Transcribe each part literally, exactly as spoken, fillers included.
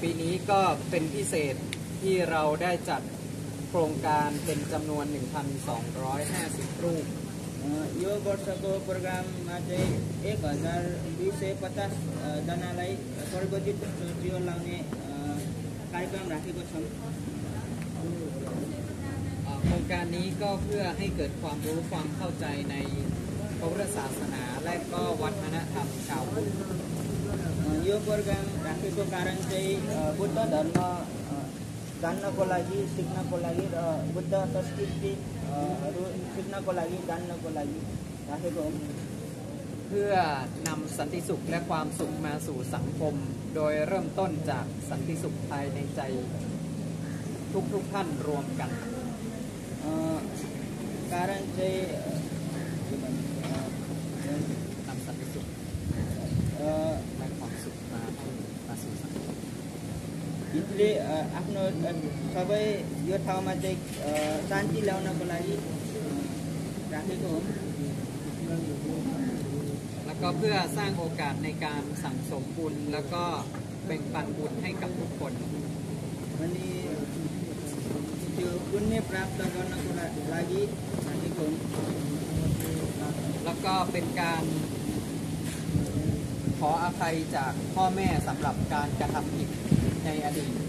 ปีนี้ก็เป็นพิเศษที่เราได้จัดโครงการเป็นจำนวน หนึ่งพันสองร้อยห้าสิบ รูป यो वर्षको प्रोग्राममा चाहिँ एक हजार दुई सय पचास जनालाई सर्वजित जीवन लाउने कार्यक्रम राखेको छौँ โครงการนี้ก็เพื่อให้เกิดความรู้ความเข้าใจในพระพุทธศาสนาและก็วัฒนธรรมชาวพุทธ यो प्रोग्राम राखेको कारण चाहिँ बुद्ध धर्म जान्नको लागि सिक्नको लागि र बुद्ध संस्कृतिहरू सिक्नको लागि जान्नको लागि राखेको हो เพื่อนำสันติสุขและความสุขมาสู่สังคมโดยเริ่มต้นจากสันติสุขภายในใจทุกๆท่านรวมกัน कारण चाहिँ นำสันติสุขและความสุขมามาสู่สังคม यसले आफ्नो सबै यो ठाउँमा चाहिँ शान्ति ल्याउनको लागि राखेको हो แล้วก็เพื่อสร้างโอกาสในการสั่งสมบุญแล้วก็แบ่งปันบุญให้กับทุกคน अनि त्यो पुण्य प्राप्त गर्नको लागि राखेको हो แล้วก็เป็นการขออภัยจากพ่อแม่สำหรับการกระทำผิดในอดีต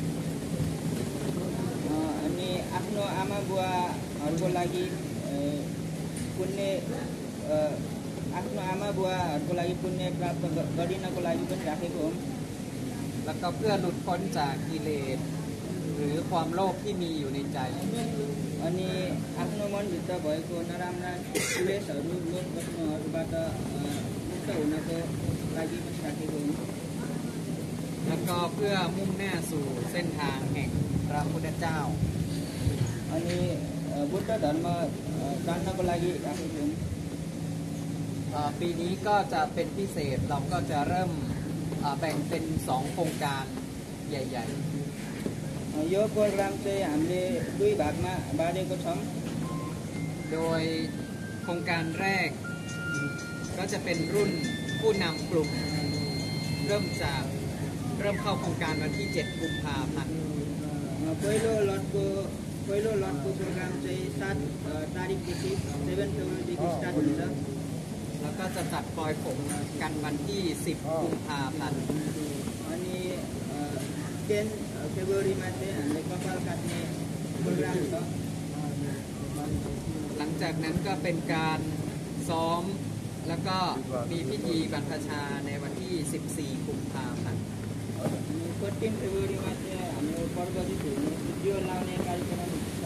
अनि आफ्नो आमा बुवाहरूको लागि पुण्य आफ्नो आमा बुवाहरूको लागि पुण्य प्राप्त गरिनको लागि पनि राखेको हो แล้วก็เพื่อหลุดพ้นจากกิเลสหรือความโลภที่มีอยู่ในใจ अनि आफ्नो मनभित्र भएको नराम्रा क्लेशहरू लोभ वस्तुहरूबाट मुक्त हुनको लागि पनि राखेको हो แล้วก็เพื่อมุ่งหน้าสู่เส้นทางแห่งพระพุทธเจ้า अनि बुद्ध धर्म जान्नको लागि राखेको हो ปีนี้ก็จะเป็นพิเศษเราก็จะเริ่มแบ่งเป็นสองโครงการใหญ่ๆ यो प्रोग्राम चाहिँ हामीले दुई भागमा बाँडेको छौँ โดยโครงการแรกก็จะเป็นรุ่นผู้นำกลุ่มเริ่มจากเริ่มเข้าโครงการวันที่เจ็ดกุมภาพันธ์ पहिलो लटको पहिलो लटको प्रोग्राम चाहिँ सात तारिकदेखि सेभेन फेब्रुअरीदेखि स्टार्ट हुन्छ แล้วก็จะจัดปล่อยผมกันวันที่สิบกุมภาพันธ์ अनि टेन फेब्रुअरीमा चाहिँ हामीले कपाल काट्ने प्रोग्राम छ หลังจากนั้นก็เป็นการซ้อมแล้วก็มีพิธีบรรพชาในวันที่สิบสี่กุมภาพันธ์ अनि फोर्टिन फेब्रुअरीमा चाहिँ हाम्रो पर्वजित हुने जीवन लाउने कार्यक्रम छ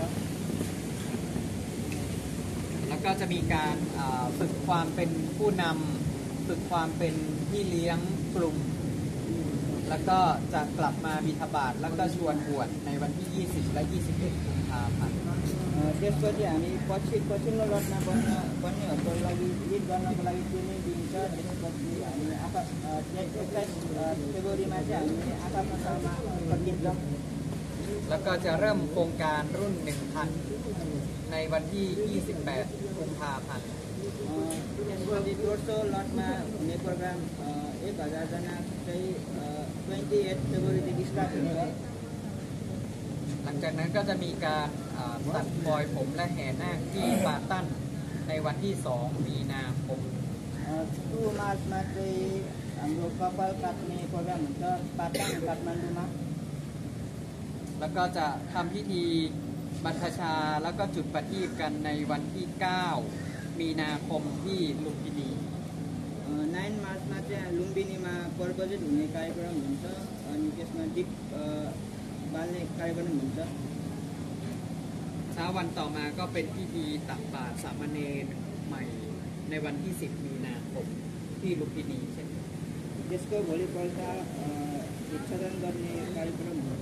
แล้วก็จะมีการฝึกความเป็นผู้นำฝึกความเป็นพี่เลี้ยงกลุ่มแล้วก็จะกลับมาบิณฑบาตแล้วก็ชวนบวชในวันที่ยี่สิบและยี่สิบเอ็ดกุมภาพันธ์ त्यसपछि हामी पछि पछिल्लो लटमा बन्न बन्नेहरूको लागि लिड गर्नको लागि ट्रेनिङ दिन्छ त्यसपछि हामी आफा एक्काइस फेब्रुअरीमा चाहिँ हामी आफ्नो ठाउँमा फर्किन्छौँ แล้วก็จะเริ่มโครงการรุ่น หนึ่งพัน ในวันที่ยี่สิบแปดกุมภาพันธ์ त्यसपछि दोस्रो लटमा हुने प्रोग्राम एक हजारजना चाहिँ ट्वेन्टी एट फेब्रुअरीदेखि स्टार्ट हुन्छ หลังจากนั้นก็จะมีการตัดปลอยผมและแห่นาคที่ปาตันในวันที่สองมีนาคม टु मार्चमा चाहिँ हाम्रो कपाल काट्ने प्रोग्राम हुन्छ पाटन काठमाडौँमा แล้วก็จะทำพิธีบรรพชาแล้วก็จุดประทีปกันในวันที่เก้ามีนาคมที่ลุมพินี नाइन मार्चमा चाहिँ लुम्बिनीमा पर्वजित हुने कार्यक्रम हुन्छ अनि त्यसमा दीप बाल्ने कार्यक्रम हुन्छ เช้าวันต่อมาก็เป็นพิธีตักบาตรสามเณรใหม่ในวันที่สิบมีนาคมที่ลุมพินีเช่น त्यसको भोलिपल्ट भिक्षाटन गर्ने कार्यक्रम हुन्छ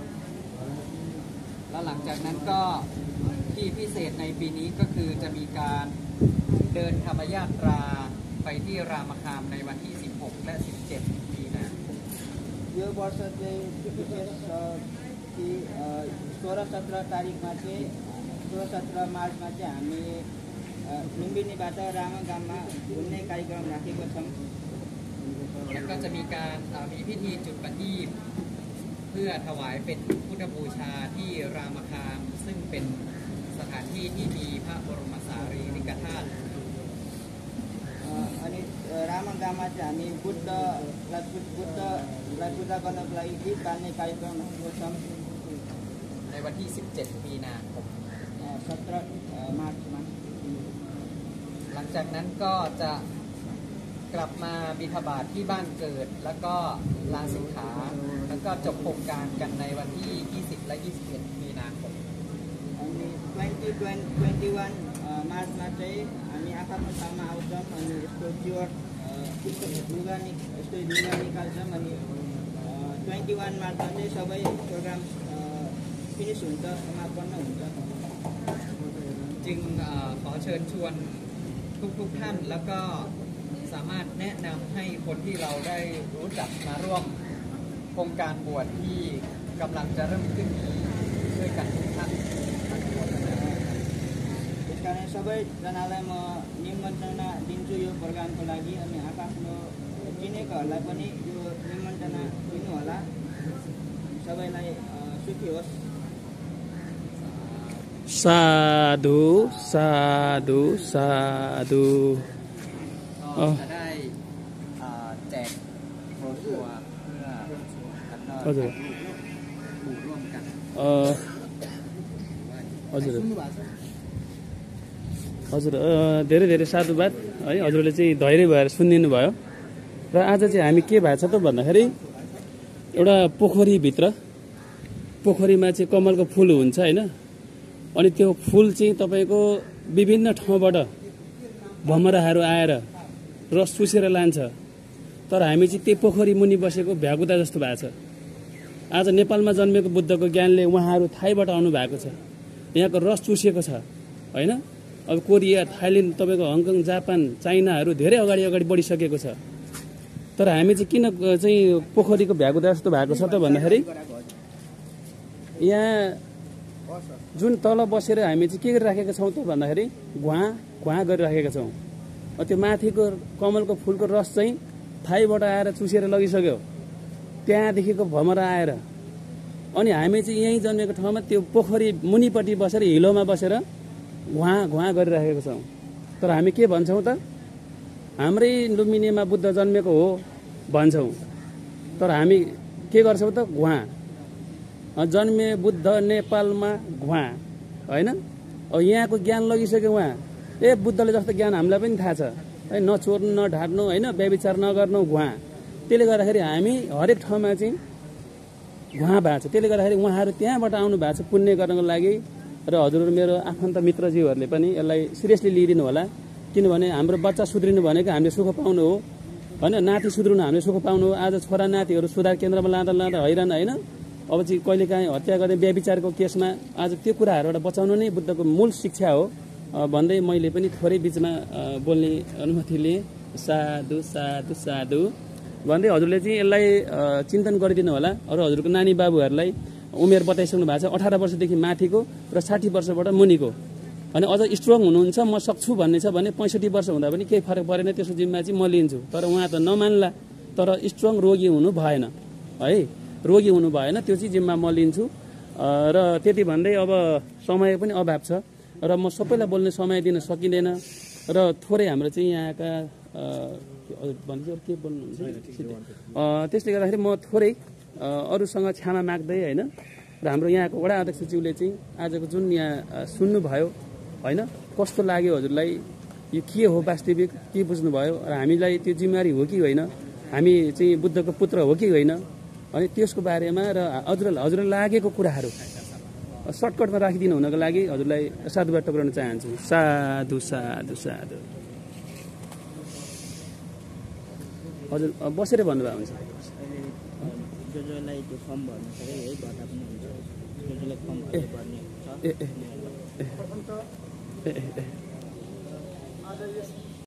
แล้วหลังจากนั้นก็ที่พิเศษในปีนี้ก็คือจะมีการเดินธรรมยาตราไปที่รามคามในวันที่สิบหกและสิบเจ็ดมีนาคม यो वर्ष चाहिँ विशेष कि सोह्र सत्र तारिकमा चाहिँ सोह्र सत्र मार्चमा चाहिँ हामी लुम्बिनीबाट रामगाममा घुम्ने कार्यक्रम राखेको छौँ แล้วก็จะมีการมีพิธีจุดประทีปพื่อถวายเป็นพุทธบูชาที่รามคามซึ่งเป็นสถานที่ที่มีพระบรมสารีริกธาตุ अनि रामगाममा चाहिँ हामी बुद्धलाई बुद्धलाई पूजा गर्नको लागि गीत गाल्ने कार्यक्रम गर्छौँ ในวันที่ สิบเจ็ด มีนาคม सत्र मार्चमा หลังจากนั้นก็จะกลับมาบิณฑบาตที่บ้านเกิดแล้วก็ลาสิกขาแล้วก็จบโครงการกันในวันที่ ยี่สิบ และ ยี่สิบเอ็ด มีนาคม अनि ट्वेन्टी ट्वेन्टी वान मार्चमा चाहिँ हामी आफ्नो ठाउँमा आउँछौँ अनि यस्तो प्योर लुगा नि यस्तो लुगा निकाल्छौँ अनि ट्वेन्टी वान मार्चमा चाहिँ सबै प्रोग्राम फिनिस हुन्छ समापन्न हुन्छ จึงเอ่อขอเชิญชวนทุกๆท่านแล้วก็สามารถแนะนำให้คนที่เราได้รู้จักมาร่วมโครงการบวชที่กำลังจะเริ่มขึ้นนี้ด้วยกันทุกท่าน त्यस कारण सबैजनालाई म निमन्त्रणा दिन्छु यो प्रोग्रामको लागि अनि आफ्नो चिनेकोहरूलाई पनि यो निमन्त्रणा दिनुहोला सबैलाई सुखी होस् साधु साधु साधु ก็จะได้อ่าแจกโบรชัวร์เพื่อแล้วก็ถ่ายรูปหมู่ร่วมกัน अ हजुर हजुर धेरै धेरै साधुवाद है हजुरले चाहिँ धैर्य भएर सुनिदिनु भयो र आज चाहिँ हामी के भएको छ त भन्दाखेरि एउटा पोखरीभित्र पोखरीमा चाहिँ कमलको फुल हुन्छ हैन अनि त्यो फुल चाहिँ तपाईको विभिन्न ठाउँबाट भमराहरू आएर रस चुसेर लान्छ तर हामी चाहिँ त्यो पोखरी मुनि बसेको भ्यागुता जस्तो भएको छ आज नेपालमा जन्मेको बुद्धको ज्ञानले उहाँहरू थाइबाट आउनु भएको छ यहाँको रस चुसेको छ हैन अब कोरिया थाइल्यान्ड तपाईको हङकङ जापान चाइनाहरू धेरै अगाडि अगाडि बढिसकेको छ तर हामी चाहिँ किन चाहिँ पोखरीको भ्यागुता जस्तो भएको छ त भन्दाखेरि यहाँ जुन तल बसेर हामी चाहिँ के गरिराखेका छौँ त भन्दाखेरि घुवा घुवा गरिराखेका छौँ त्यो माथिको कमलको फुलको रस चाहिँ थाइबाट आएर चुसेर लगिसक्यो त्यहाँदेखिको भमरा आएर अनि हामी चाहिँ यहीँ जन्मेको ठाउँमा त्यो पोखरी मुनिपट्टि बसेर हिलोमा बसेर घुवा घुवा गरिराखेका छौँ तर हामी के भन्छौँ त हाम्रै लुम्बिनीमा बुद्ध जन्मेको हो भन्छौँ तर हामी के गर्छौँ त घुवा जन्मे बुद्ध नेपालमा घुवा हैन अब यहाँको ज्ञान लगिसक्यो उहाँ ए बुद्धले जस्तो ज्ञान हामीलाई पनि थाहा छ है नचोर्नु नढाट्नु हैन व्यभिचार नगर्नु घुवा त्यसले गर्दाखेरि हामी हरेक ठाउँमा चाहिँ घुवा भएको छ त्यसले गर्दाखेरि उहाँहरू त्यहाँबाट आउनु भएको छ पुण्य गर्नको लागि र हजुरहरू मेरो आफन्त मित्रज्यूहरूले पनि यसलाई सिरियसली लिइदिनु होला किनभने हाम्रो बच्चा सुध्रिनु भनेको हामीले सुख पाउनु हो हैन नाति सुध्रिनु हामीले सुख पाउनु हो आज छोरा नातिहरू सुधार केन्द्रमा लाँदा लाँदा हैरान हैन अब चाहिँ कहिलेकाहीँ हत्या गर्ने व्यभिचारको केसमा आज त्यो कुराहरूबाट बचाउनु नै बुद्धको मूल शिक्षा हो भन्दै मैले पनि थोरै बिचमा बोल्ने अनुमति लिएँ साधु साधु साधु भन्दै हजुरले चाहिँ यसलाई चिन्तन गरिदिनु होला अरू हजुरको नानी बाबुहरूलाई उमेर बताइसक्नु भएको छ अठार वर्षदेखि माथिको र साठी वर्षबाट मुनिको अनि अझ स्ट्रङ हुनुहुन्छ म सक्छु भन्ने छ भने पैँसठी वर्ष हुँदा पनि केही फरक परेन त्यसको जिम्मा चाहिँ म लिन्छु तर उहाँ त नमान्ला तर स्ट्रङ रोगी हुनु भएन है रोगी हुनु भएन त्यो चाहिँ जिम्मा म लिन्छु र त्यति भन्दै अब समय पनि अभाव छ र म सबैलाई बोल्ने समय दिन सकिँदैन र थोरै हाम्रो चाहिँ यहाँका भन्छ के बोल्नुहुन्छ त्यसले गर्दाखेरि म थोरै अरूसँग क्षमा माग्दै होइन र हाम्रो यहाँको वडा अध्यक्षज्यूले चाहिँ आजको जुन यहाँ सुन्नुभयो होइन कस्तो लाग्यो हजुरलाई यो के हो वास्तविक के बुझ्नुभयो र हामीलाई त्यो जिम्मेवारी हो कि होइन हामी चाहिँ बुद्धको पुत्र हो कि होइन अनि त्यसको बारेमा र हजुरलाई हजुरलाई लागेको कुराहरू सर्टकटमा राखिदिनु हुनको लागि हजुरलाई साधुवाद टक्राउन चाहन्छु साधु साधु साधु हजुर बसेर भन्नुभएको हुन्छ जो जोलाई त्यो फर्म भर्नु छ है गर्दा पनि हुन्छ जो जोलाई फर्म भर्ने छ ए ए ए